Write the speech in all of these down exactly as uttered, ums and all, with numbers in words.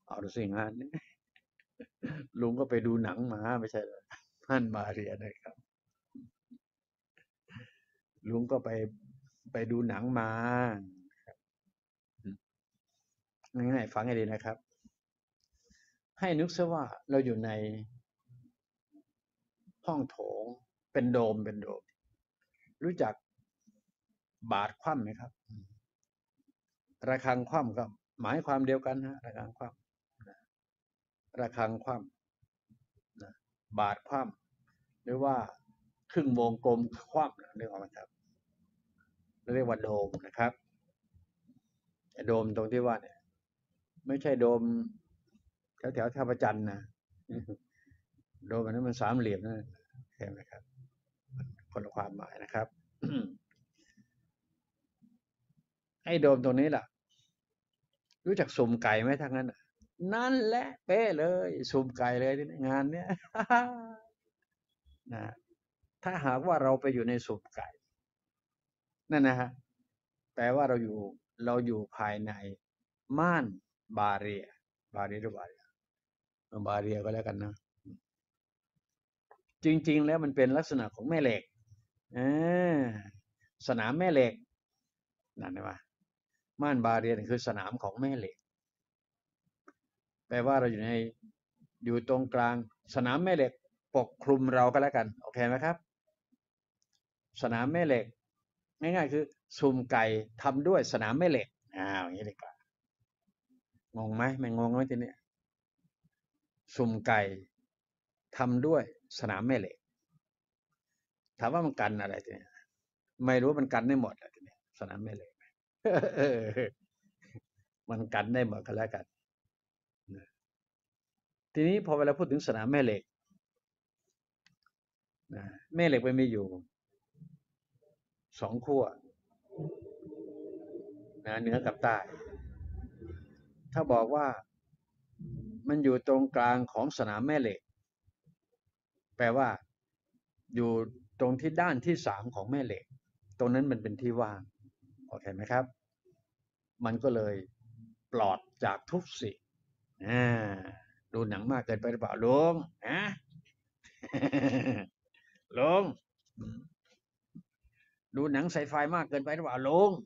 เอาดูสิงานนี้ลุงก็ไปดูหนังมาไม่ใช่เหรอม่านมาเรียนะครับลุงก็ไปไปดูหนังมาง่ายๆฟังให้ดีนะครับให้นึกซะว่าเราอยู่ในห้องโถงเป็นโดมเป็นโดมรู้จักบาทคว่ำไหมครับระฆังคว่ำก็หมายความเดียวกันฮะระฆังคว่ำระฆังคว่ำนะบาทคว่ำหรือว่าครึ่งวงกลมคว่ำเรียกว่าครับเรียกว่าโดมนะครับโดมตรงที่ว่าเนี่ยไม่ใช่โดมแถวแถวท่าประจันนะโดมอันนั้นมันสามเหลี่ยมนั่นใช่ไหมครับคนละความหมายนะครับไอ้โดมตรงนี้ล่ะรู้จักสุ่มไก่ไหมทั้งนั้นนั่นแหละเป๊ะเลยสุ่มไก่เลยงานเนี้ยนะถ้าหากว่าเราไปอยู่ในสุ่มไก่นั่นนะฮะแปลว่าเราอยู่เราอยู่ภายในม่านบาเรียบาเรียหรือบาเรียบาเรียก็แล้วกันนะจริงๆแล้วมันเป็นลักษณะของแม่เหล็กสนามแม่เหล็กนั่นนะว่าม่านบาเรียนคือสนามของแม่เหล็กแปลว่าเราอยู่ในอยู่ตรงกลางสนามแม่เหล็กปกคลุมเราก็แล้วกันโอเคไหมครับสนามแม่เหล็กง่ายๆคือสุ่มไก่ทำด้วยสนามแม่เหล็กอ้าวอย่างนี้ดีกว่างงไหมไม่งงไหมทีนี้สุ่มไก่ทำด้วยสนามแม่เหล็กถามว่ามันกันอะไรทีนี้ไม่รู้มันกันได้หมดแหละทีนี้สนามแม่เหล็กมันกันได้หมดกันแล้วกันทีนี้พอเวลาพูดถึงสนามแม่เหล็กนะแม่เหล็กมันมีอยู่สองขั้วนะเหนือกับใต้ถ้าบอกว่ามันอยู่ตรงกลางของสนามแม่เหล็กแปลว่าอยู่ตรงที่ด้านที่สามของแม่เหล็กตรงนั้นมันเป็นที่ว่างโอเคไหมครับมันก็เลยปลอดจากทุกสิ่งดูหนังมากเกินไปหรือเปล่าลุงนะลุงดูหนังไซไฟมากเกินไปหรือเปล่าลุง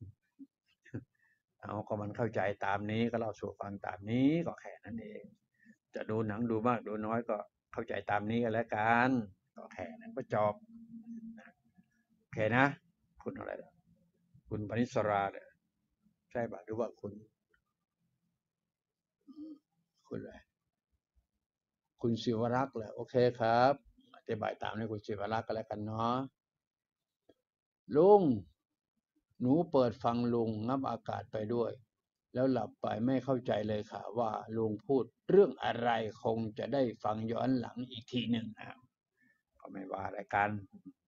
เอาก็มันเข้าใจตามนี้ก็เล่าสู่ฟังตามนี้ก็แค่นั้นเองจะดูหนังดูมากดูน้อยก็เข้าใจตามนี้กันแล้วกันก็แค่นั้นก็จบโอเคนะคุณอะไรคุณปณิสราเนี่ยใช่ป่ะหรือว่าคุณคุณอะไรคุณศิวรักษ์แหละโอเคครับอธิบายตามให้คุณศิวรักษ์ก็แล้วกันเนาะลุงหนูเปิดฟังลุงงับอากาศไปด้วยแล้วหลับไปไม่เข้าใจเลยค่ะว่าลุงพูดเรื่องอะไรคงจะได้ฟังย้อนหลังอีกทีหนึ่งนะก็ไม่ว่าอะไรกัน